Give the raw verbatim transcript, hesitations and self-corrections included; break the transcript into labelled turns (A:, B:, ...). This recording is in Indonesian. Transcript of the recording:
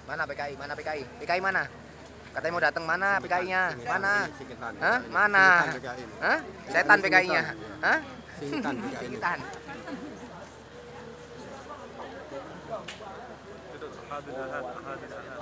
A: Mana P K I? Mana P K I? P K I mana? Katanya mau datang, mana P K I-nya? Mana? Hah? Mana? Hah? Setan P K I-nya. Hah?
B: Singitan P K I.
A: Singitan.
C: Itu hadis ahad, hadis ahad.